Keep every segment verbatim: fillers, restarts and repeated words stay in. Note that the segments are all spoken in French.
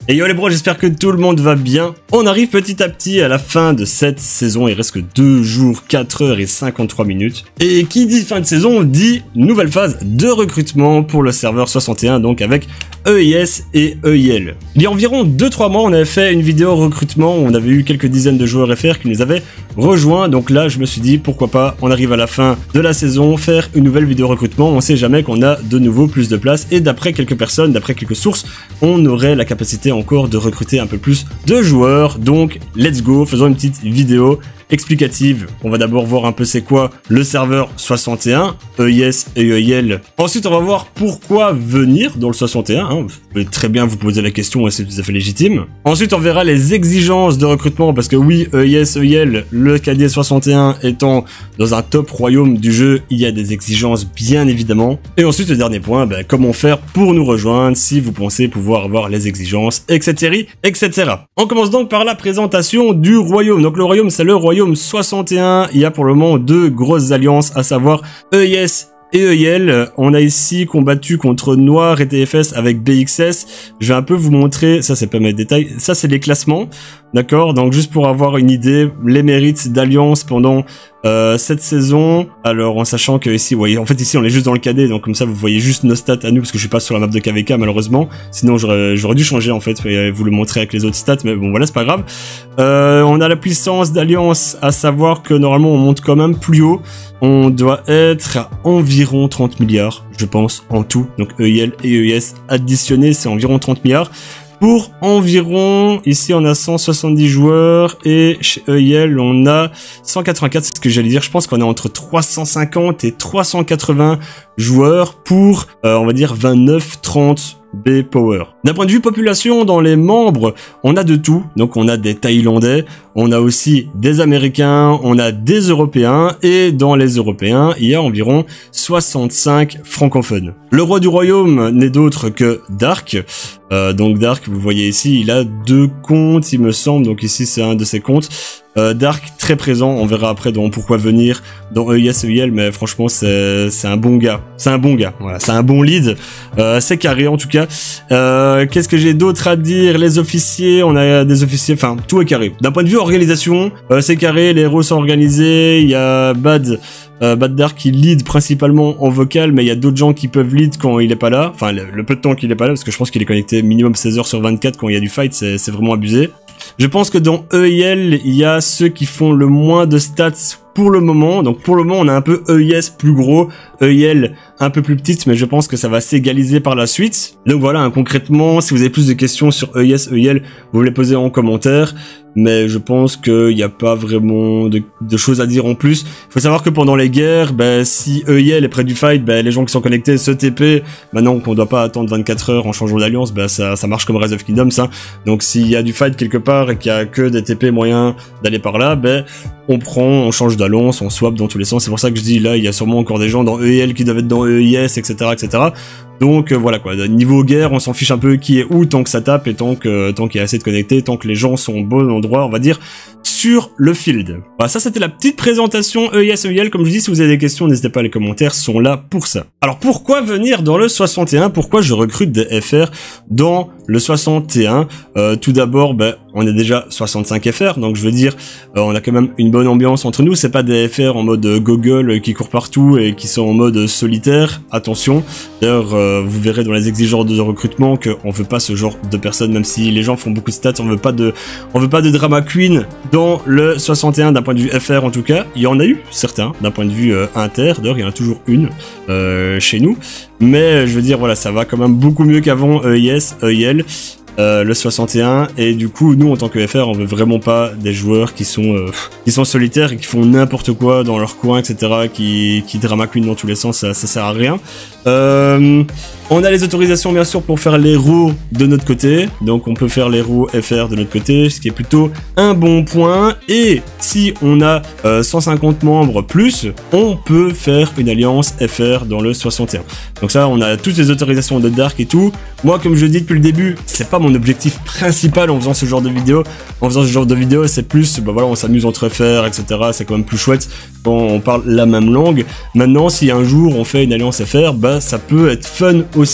Et yo les bros, j'espère que tout le monde va bien. On arrive petit à petit à la fin de cette saison, il reste que deux jours, quatre heures et cinquante-trois minutes. Et qui dit fin de saison dit nouvelle phase de recrutement pour le serveur soixante et un, donc avec E I S et E I L. Il y a environ deux trois mois, on avait fait une vidéo recrutement où on avait eu quelques dizaines de joueurs F R qui nous avaient rejoints. Donc là, je me suis dit, pourquoi pas, on arrive à la fin de la saison, faire une nouvelle vidéo recrutement. On sait jamais qu'on a de nouveau plus de place. Et d'après quelques personnes, d'après quelques sources, on aurait la capacité encore de recruter un peu plus de joueurs. Donc, let's go, faisons une petite vidéo explicative. On va d'abord voir un peu c'est quoi le serveur soixante et un, E I S et E I L. Ensuite, on va voir pourquoi venir dans le soixante et un. Hein. Vous pouvez très bien vous poser la question, c'est tout à fait légitime. Ensuite, on verra les exigences de recrutement parce que oui, E I S, E I L, le K D soixante et un étant dans un top royaume du jeu, il y a des exigences bien évidemment. Et ensuite, le dernier point, ben, comment faire pour nous rejoindre si vous pensez pouvoir avoir les exigences, et cetera, et cetera. On commence donc par la présentation du royaume. Donc le royaume, c'est le royaume soixante et un, il y a pour le moment deux grosses alliances, à savoir E I S et E I L. On a ici combattu contre Noir et T F S avec B X S. Je vais un peu vous montrer, ça c'est pas mes détails, ça c'est les classements, d'accord? Donc juste pour avoir une idée, les mérites d'alliance pendant euh, cette saison. Alors en sachant que ici, vous voyez, en fait ici on est juste dans le K D, donc comme ça vous voyez juste nos stats à nous, parce que je suis pas sur la map de K V K malheureusement, sinon j'aurais j'aurais dû changer en fait, et vous le montrer avec les autres stats, mais bon voilà, c'est pas grave. Euh, on a la puissance d'alliance, à savoir que normalement on monte quand même plus haut, on doit être à environ trente milliards, je pense, en tout, donc E I L et E I S additionnés, c'est environ trente milliards. Pour environ, ici on a cent soixante-dix joueurs et chez E I L on a cent quatre-vingt-quatre, c'est ce que j'allais dire, je pense qu'on est entre trois cent cinquante et trois cent quatre-vingts joueurs pour, euh, on va dire, vingt-neuf trente B Power. D'un point de vue population, dans les membres, on a de tout. Donc on a des Thaïlandais, on a aussi des Américains, on a des Européens, et dans les Européens, il y a environ soixante-cinq francophones. Le roi du royaume n'est d'autre que Dark. Euh, donc Dark, vous voyez ici, il a deux comptes, il me semble. Donc ici, c'est un de ses comptes. Euh, Dark, très présent, on verra après dans pourquoi venir dans E I S, E I L, mais franchement c'est c'est un bon gars, c'est un bon gars, voilà, c'est un bon lead, euh, c'est carré en tout cas. Euh, qu'est-ce que j'ai d'autre à dire? Les officiers, on a des officiers, enfin tout est carré. D'un point de vue organisation, euh, c'est carré, les héros sont organisés, il y a Bad, euh, Bad Dark qui lead principalement en vocal, mais il y a d'autres gens qui peuvent lead quand il est pas là, enfin le, le peu de temps qu'il est pas là, parce que je pense qu'il est connecté minimum seize heures sur vingt-quatre quand il y a du fight, c'est c'est vraiment abusé. Je pense que dans E I L, il y a ceux qui font le moins de stats pour le moment. Donc pour le moment, on a un peu E I S plus gros, E I L un peu plus petite, mais je pense que ça va s'égaliser par la suite. Donc voilà, hein, concrètement, si vous avez plus de questions sur E I S, E I L, vous me les posez en commentaire. Mais je pense qu'il n'y a pas vraiment de, de choses à dire en plus. Il faut savoir que pendant les guerres, ben, si E I L est près du fight, ben, les gens qui sont connectés se T P. Maintenant qu'on ne doit pas attendre vingt-quatre heures en changeant d'alliance, ben, ça, ça marche comme Rise of Kingdoms. Hein. Donc s'il y a du fight quelque part et qu'il n'y a que des T P moyens d'aller par là, ben, on prend, on change d'alliance, on swap dans tous les sens. C'est pour ça que je dis là, il y a sûrement encore des gens dans E I L qui doivent être dans E I S, et cetera, et cetera. Donc euh, voilà quoi, niveau guerre, on s'en fiche un peu qui est où tant que ça tape et tant que tant qu'il y a assez de connectés, tant que les gens sont au bon endroit, on va dire, sur le field. Voilà, ça c'était la petite présentation E I S, E I L. Comme je dis, si vous avez des questions, n'hésitez pas, les commentaires sont là pour ça. Alors pourquoi venir dans le soixante et un? Pourquoi je recrute des F R dans le soixante et un? euh, Tout d'abord, ben, on est déjà soixante-cinq F R, donc je veux dire, euh, on a quand même une bonne ambiance entre nous. C'est pas des F R en mode Google euh, qui courent partout et qui sont en mode solitaire. Attention, d'ailleurs, euh, vous verrez dans les exigences de recrutement qu'on veut pas ce genre de personnes, même si les gens font beaucoup de stats, on veut pas de, on veut pas de drama queen dans le soixante et un d'un point de vue F R en tout cas. Il y en a eu certains d'un point de vue euh, inter, d'ailleurs il y en a toujours une euh, chez nous, mais je veux dire voilà, ça va quand même beaucoup mieux qu'avant E I S, E I L. Euh, le soixante et un, et du coup nous en tant que F R on veut vraiment pas des joueurs qui sont euh, qui sont solitaires et qui font n'importe quoi dans leur coin, etc., qui, qui drama queen dans tous les sens, ça, ça sert à rien. Euh, on a les autorisations bien sûr pour faire l'héros de notre côté, donc on peut faire l'héros F R de notre côté, ce qui est plutôt un bon point. Et si on a euh, cent cinquante membres plus, on peut faire une alliance F R dans le soixante et un. Donc ça, on a toutes les autorisations de Dark et tout. Moi, comme je dis depuis le début, c'est pas mon objectif principal en faisant ce genre de vidéo. En faisant ce genre de vidéo, c'est plus, bah voilà, on s'amuse entre F R, et cetera. C'est quand même plus chouette quand on parle la même langue. Maintenant, si un jour on fait une alliance F R, bah ça peut être fun aussi.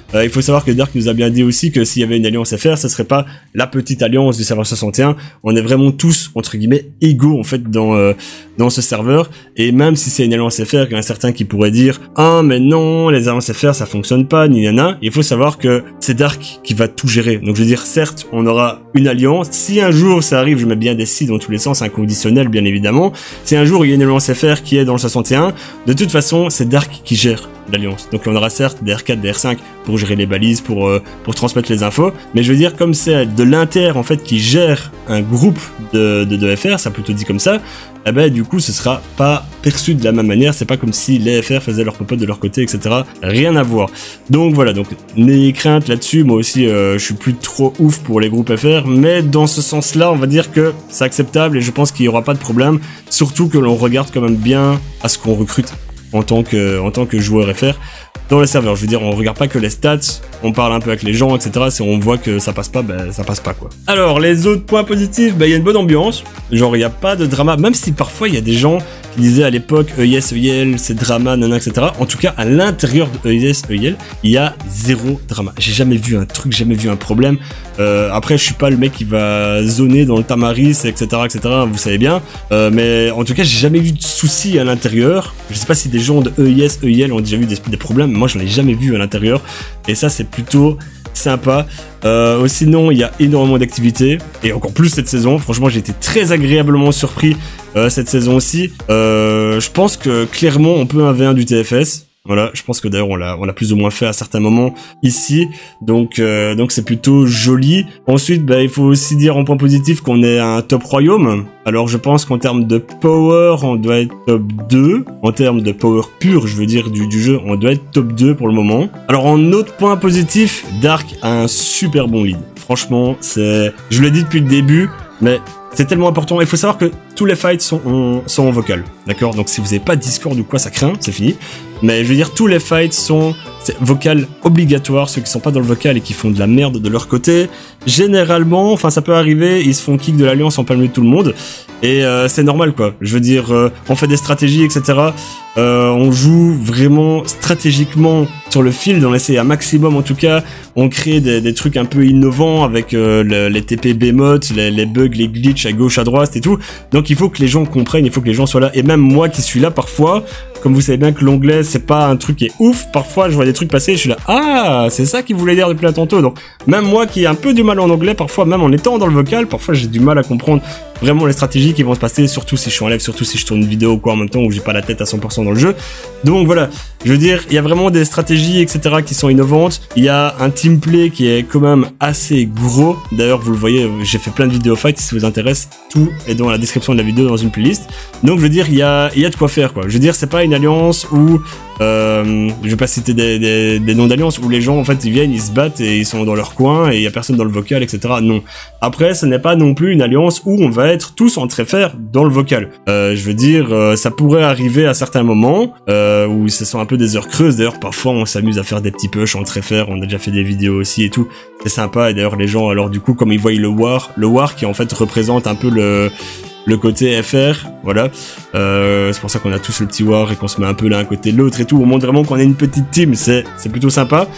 Euh, il faut savoir que Dark nous a bien dit aussi que s'il y avait une alliance F R, ce serait pas la petite alliance du serveur soixante et un. On est vraiment tous, entre guillemets, égaux, en fait, dans, euh, dans ce serveur. Et même si c'est une alliance F R, il y en a certains qui pourraient dire, ah, mais non, les alliances F R, ça fonctionne pas, ni nana. Il faut savoir que c'est Dark qui va tout gérer. Donc, je veux dire, certes, on aura une alliance. Si un jour ça arrive, je mets bien des si dans tous les sens, inconditionnel, bien évidemment. Si un jour il y a une alliance F R qui est dans le soixante et un, de toute façon, c'est Dark qui gère l'alliance. Donc on aura certes des R quatre, des R cinq pour gérer les balises, pour euh, pour transmettre les infos, mais je veux dire, comme c'est de l'inter en fait qui gère un groupe de, de, de F R, ça plutôt dit comme ça, eh ben du coup ce sera pas perçu de la même manière, c'est pas comme si les F R faisaient leur popote de leur côté, et cetera. Rien à voir. Donc voilà, donc n'ayez crainte là-dessus, moi aussi euh, je suis plus trop ouf pour les groupes F R, mais dans ce sens-là, on va dire que c'est acceptable et je pense qu'il y aura pas de problème, surtout que l'on regarde quand même bien à ce qu'on recrute en tant que en tant que joueur F R dans le serveur. Je veux dire, on regarde pas que les stats, on parle un peu avec les gens, et cetera. Si on voit que ça passe pas, ben ça passe pas quoi. Alors les autres points positifs, ben il y a une bonne ambiance. Genre il y a pas de drama, même si parfois il y a des gens qui disaient à l'époque E I S, E I L, c'est drama, nana, et cetera. En tout cas, à l'intérieur de E I S, E I L, il y a zéro drama. J'ai jamais vu un truc, jamais vu un problème. Euh, après, je suis pas le mec qui va zoner dans le Tamaris, et cetera, et cetera. Vous savez bien. Euh, mais en tout cas, j'ai jamais vu de soucis à l'intérieur. Je sais pas si des gens de E I S, E I L ont déjà vu des, des problèmes. Moi, j'en ai jamais vu à l'intérieur. Et ça, c'est plutôt sympa. Euh, sinon, il y a énormément d'activités et encore plus cette saison. Franchement, j'ai été très agréablement surpris euh, cette saison aussi. Euh, je pense que clairement, on peut un V un du T F S. Voilà, je pense que d'ailleurs on l'a on l'a plus ou moins fait à certains moments ici, donc euh, donc c'est plutôt joli. Ensuite, bah, il faut aussi dire en point positif qu'on est un top royaume. Alors je pense qu'en termes de power, on doit être top deux. En termes de power pur, je veux dire du, du jeu, on doit être top deux pour le moment. Alors en autre point positif, Dark a un super bon lead. Franchement, c'est, je le dis depuis le début, mais c'est tellement important. Il faut savoir que tous les fights sont en, sont en vocal, d'accord? Donc si vous n'avez pas Discord ou quoi, ça craint, c'est fini. Mais je veux dire, tous les fights sont vocal obligatoire. Ceux qui sont pas dans le vocal et qui font de la merde de leur côté, généralement, enfin ça peut arriver, ils se font kick de l'alliance en plein milieu de tout le monde. Et euh, c'est normal quoi. Je veux dire, euh, on fait des stratégies, et cetera. Euh, on joue vraiment stratégiquement sur le field, on essaie un maximum en tout cas. On crée des, des trucs un peu innovants avec euh, le, les T P bémotes, les, les bugs, les glitches à gauche, à droite et tout. Donc il faut que les gens comprennent, il faut que les gens soient là. Et même moi qui suis là parfois, comme vous savez bien que l'anglais c'est pas un truc qui est ouf, parfois je vois des trucs passer, je suis là, ah c'est ça qu'il voulait dire depuis là tantôt. Donc même moi qui ai un peu du mal en anglais, parfois même en étant dans le vocal, parfois j'ai du mal à comprendre vraiment les stratégies qui vont se passer, surtout si je suis en live, surtout si je tourne une vidéo ou quoi en même temps où j'ai pas la tête à cent pour cent dans le jeu. Donc voilà, je veux dire, il y a vraiment des stratégies, et cetera qui sont innovantes. Il y a un teamplay qui est quand même assez gros. D'ailleurs, vous le voyez, j'ai fait plein de vidéos fight, si ça vous intéresse, tout est dans la description de la vidéo dans une playlist. Donc je veux dire, il y a, il y a de quoi faire quoi. Je veux dire, c'est pas une alliance où Euh, je vais pas citer des, des, des noms d'alliance où les gens en fait ils viennent, ils se battent et ils sont dans leur coin et il y a personne dans le vocal, et cetera. Non. Après, ce n'est pas non plus une alliance où on va être tous en tréfère dans le vocal. Euh, je veux dire, euh, ça pourrait arriver à certains moments euh, où ce sont un peu des heures creuses. D'ailleurs, parfois on s'amuse à faire des petits pushs en tréfère. On a déjà fait des vidéos aussi et tout. C'est sympa. Et d'ailleurs, les gens, alors du coup, comme ils voient le war, le war qui en fait représente un peu le le côté F R, voilà. Euh, c'est pour ça qu'on a tous le petit war et qu'on se met un peu l'un à côté de l'autre et tout. On montre vraiment qu'on est une petite team, c'est c'est plutôt sympa.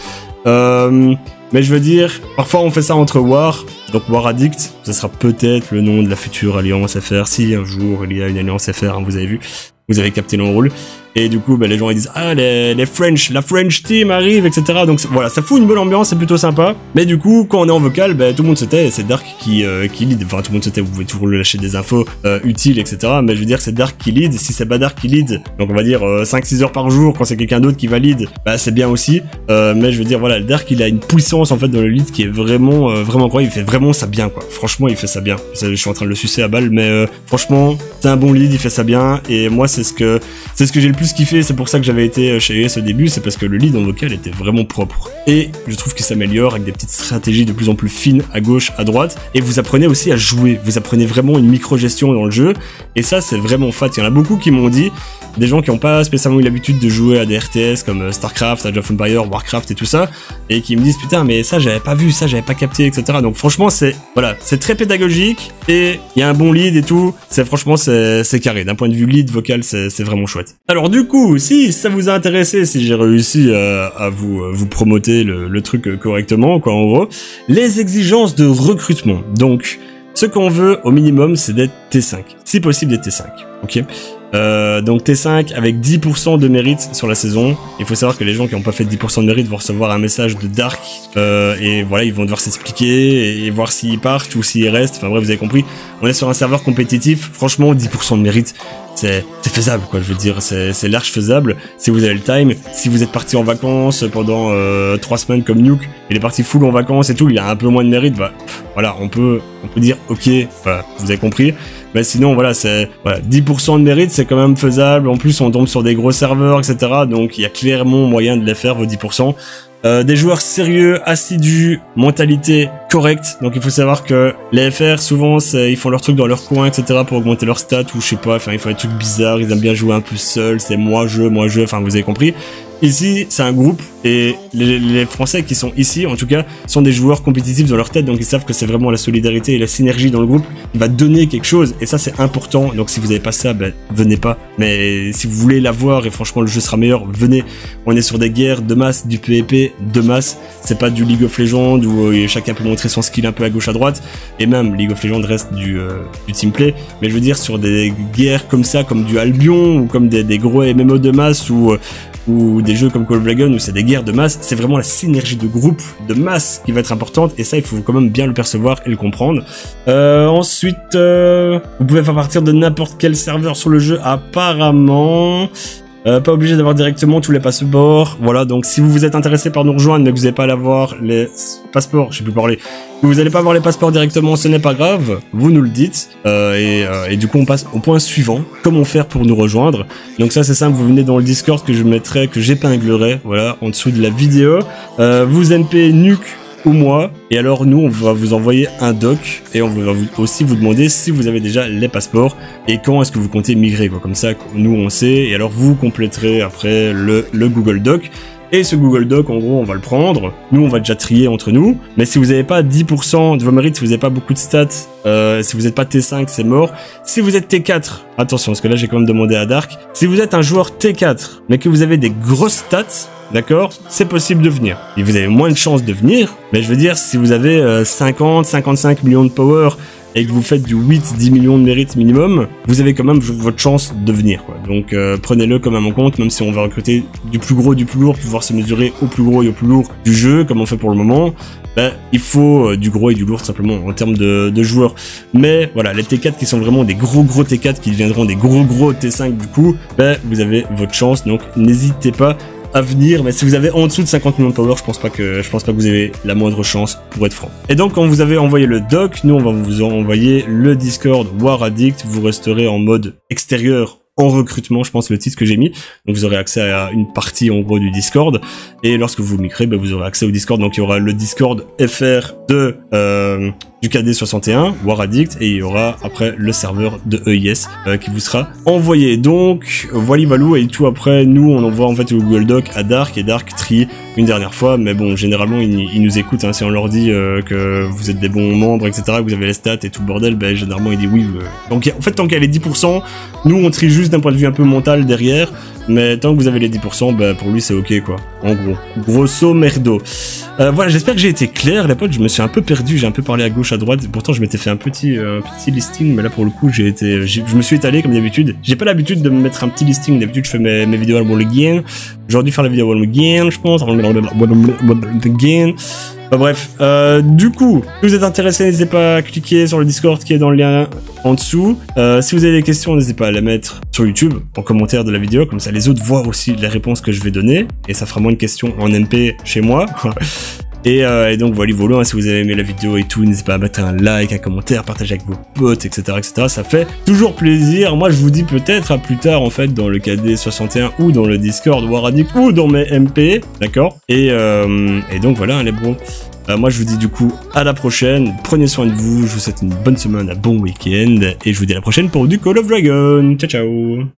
Euh, mais je veux dire, parfois on fait ça entre war, donc War Addict, ce sera peut-être le nom de la future alliance F R, si un jour il y a une alliance F R, hein, vous avez vu, vous avez capté le rôle. Et du coup, bah, les gens ils disent ah les, les French, la French team arrive, et cetera. Donc voilà, ça fout une bonne ambiance, c'est plutôt sympa. Mais du coup, quand on est en vocal, bah, tout le monde se tait, et c'est Dark qui euh, qui lead. Enfin, tout le monde se tait, vous pouvez toujours le lâcher des infos euh, utiles, et cetera. Mais je veux dire, c'est Dark qui lead. Si c'est pas Dark qui lead, donc on va dire euh, cinq six heures par jour, quand c'est quelqu'un d'autre qui va lead, bah c'est bien aussi. Euh, mais je veux dire, voilà, Dark il a une puissance en fait dans le lead qui est vraiment euh, vraiment quoi. Il fait vraiment ça bien quoi. Franchement, il fait ça bien. Je suis en train de le sucer à balle, mais euh, franchement, c'est un bon lead, il fait ça bien. Et moi, c'est ce que c'est ce que j'ai le plus kiffé. C'est pour ça que j'avais été chez U S au début, c'est parce que le lead en vocal était vraiment propre. Et je trouve qu'il s'améliore avec des petites stratégies de plus en plus fines à gauche, à droite. Et vous apprenez aussi à jouer. Vous apprenez vraiment une micro-gestion dans le jeu. Et ça, c'est vraiment fat. Il y en a beaucoup qui m'ont dit, des gens qui n'ont pas spécialement eu l'habitude de jouer à des R T S comme Starcraft, Age of Empires, Warcraft et tout ça, et qui me disent putain mais ça j'avais pas vu, ça j'avais pas capté, et cetera. Donc franchement c'est voilà, c'est très pédagogique et il y a un bon lead et tout. C'est franchement c'est c'est carré. D'un point de vue lead vocal, c'est c'est vraiment chouette. Alors du coup, si ça vous a intéressé, si j'ai réussi euh, à vous euh, vous promoter le, le truc euh, correctement, quoi, en gros, les exigences de recrutement. Donc, ce qu'on veut au minimum, c'est d'être T cinq, si possible d'être T cinq, ok. Euh, donc T cinq avec dix pour cent de mérite sur la saison. Il faut savoir que les gens qui n'ont pas fait dix pour cent de mérite vont recevoir un message de Dark euh, et voilà, ils vont devoir s'expliquer et voir s'ils partent ou s'ils restent. Enfin bref, vous avez compris. On est sur un serveur compétitif. Franchement, dix pour cent de mérite, c'est faisable, quoi. Je veux dire, c'est large faisable si vous avez le time. Si vous êtes parti en vacances pendant euh, trois semaines comme Nuke, il est parti full en vacances et tout, il a un peu moins de mérite. Bah pff, voilà, on peut on peut dire ok. Voilà, vous avez compris. Mais sinon, voilà, c'est voilà, dix pour cent de mérite, c'est quand même faisable. En plus, on tombe sur des gros serveurs, et cetera. Donc, il y a clairement moyen de les faire, vos dix pour cent. Euh, des joueurs sérieux, assidus, mentalité correcte. Donc, il faut savoir que les F R, souvent, ils font leurs trucs dans leur coin, et cetera pour augmenter leurs stats ou je sais pas. Enfin, ils font des trucs bizarres. Ils aiment bien jouer un peu seuls. C'est moi, je, moi, je. Enfin, vous avez compris. Ici, c'est un groupe et les, les Français qui sont ici, en tout cas, sont des joueurs compétitifs dans leur tête, donc ils savent que c'est vraiment la solidarité et la synergie dans le groupe qui va donner quelque chose et ça c'est important. Donc si vous n'avez pas ça, ben, venez pas. Mais si vous voulez l'avoir et franchement le jeu sera meilleur, venez. On est sur des guerres de masse, du P V P de masse. C'est pas du League of Legends où euh, chacun peut montrer son skill un peu à gauche à droite et même League of Legends reste du, euh, du teamplay. Mais je veux dire sur des guerres comme ça, comme du Albion ou comme des, des gros M M O de masse ou euh, ou des jeux comme Call of Dragon où c'est des guerres de masse, c'est vraiment la synergie de groupe, de masse qui va être importante et ça il faut quand même bien le percevoir et le comprendre. Euh, ensuite, euh, vous pouvez faire partir de n'importe quel serveur sur le jeu apparemment. Euh, pas obligé d'avoir directement tous les passeports. Voilà, donc si vous vous êtes intéressé par nous rejoindre mais que vous n'allez pas l'avoir les passeports, je sais plus parler, que vous n'allez pas avoir les passeports directement, ce n'est pas grave, vous nous le dites. Euh, et, euh, et du coup on passe au point suivant, comment faire pour nous rejoindre. Donc ça c'est simple, vous venez dans le Discord que je mettrai, que j'épinglerai, voilà, en dessous de la vidéo. Euh, vous M P Nuke ou moi, et alors nous on va vous envoyer un doc et on va vous, aussi vous demander si vous avez déjà les passeports et quand est-ce que vous comptez migrer, quoi. Comme ça nous on sait et alors vous compléterez après le, le Google Doc. Et ce Google Doc, en gros, on va le prendre. Nous, on va déjà trier entre nous. Mais si vous n'avez pas dix pour cent de vos mérites, si vous n'avez pas beaucoup de stats, euh, si vous n'êtes pas T cinq, c'est mort. Si vous êtes T quatre, attention, parce que là, j'ai quand même demandé à Dark. Si vous êtes un joueur T quatre, mais que vous avez des grosses stats, d'accord, c'est possible de venir. Et vous avez moins de chances de venir. Mais je veux dire, si vous avez euh, cinquante, cinquante-cinq millions de power et que vous faites du huit à dix millions de mérite minimum, vous avez quand même votre chance de venir, quoi. Donc euh, prenez-le quand même en compte, même si on va recruter du plus gros, du plus lourd, pour pouvoir se mesurer au plus gros et au plus lourd du jeu, comme on fait pour le moment, ben, il faut euh, du gros et du lourd simplement en termes de, de joueurs. Mais voilà, les T quatre qui sont vraiment des gros gros T quatre qui deviendront des gros gros T cinq du coup, ben, vous avez votre chance, donc n'hésitez pas à venir, mais si vous avez en dessous de cinquante millions de power, je pense pas que je pense pas que vous avez la moindre chance, pour être franc. Et donc quand vous avez envoyé le doc, nous on va vous envoyer le Discord War Addict, vous resterez en mode extérieur en recrutement, je pense le titre que j'ai mis, donc vous aurez accès à une partie en gros du Discord, et lorsque vous migrez, ben, vous aurez accès au Discord, donc il y aura le Discord F R de euh, du K D soixante et un, War Addict, et il y aura après le serveur de E I S euh, qui vous sera envoyé. Donc voilà valou, et tout après, nous on envoie en fait le Google Doc à Dark, et Dark trie une dernière fois, mais bon, généralement ils, ils nous écoutent, hein, si on leur dit euh, que vous êtes des bons membres, et cetera, que vous avez les stats et tout le bordel, ben généralement ils disent oui. Euh. Donc en fait, tant qu'il y a les dix pour cent, nous on trie juste d'un point de vue un peu mental derrière, mais tant que vous avez les dix pour cent, ben pour lui c'est ok, quoi, en gros. Grosso merdo. Euh, voilà, j'espère que j'ai été clair, les potes, je me suis un peu perdu, j'ai un peu parlé à gauche, à droite, pourtant je m'étais fait un petit, euh, un petit listing, mais là pour le coup j'ai été, je me suis étalé comme d'habitude. J'ai pas l'habitude de me mettre un petit listing, d'habitude je fais mes, mes vidéos à le game. J'aurais dû faire la vidéo à le game, je pense, game. Enfin, bref, euh, du coup, si vous êtes intéressé, n'hésitez pas à cliquer sur le Discord qui est dans le lien en dessous. Euh, si vous avez des questions, n'hésitez pas à les mettre sur YouTube, en commentaire de la vidéo, comme ça les autres voient aussi les réponses que je vais donner, et ça fera moins de questions en M P chez moi. Et, euh, et donc voilà, voilà, hein, si vous avez aimé la vidéo et tout, n'hésitez pas à mettre un like, un commentaire, partager avec vos potes, et cetera, et cetera. Ça fait toujours plaisir. Moi, je vous dis peut-être à plus tard, en fait, dans le K D soixante et un ou dans le Discord War Addict ou dans mes M P, d'accord. Et, euh, et donc voilà, hein, les bros. Euh, moi, je vous dis du coup à la prochaine. Prenez soin de vous. Je vous souhaite une bonne semaine, un bon week-end, et je vous dis à la prochaine pour du Call of Dragon. Ciao, ciao.